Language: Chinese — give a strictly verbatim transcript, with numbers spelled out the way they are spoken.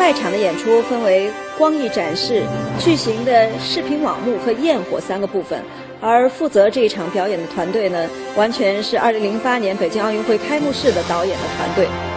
卖场的演出分为光艺展示、巨型的视频网幕和焰火三个部分，而负责这一场表演的团队呢，完全是二零零八年北京奥运会开幕式的导演的团队。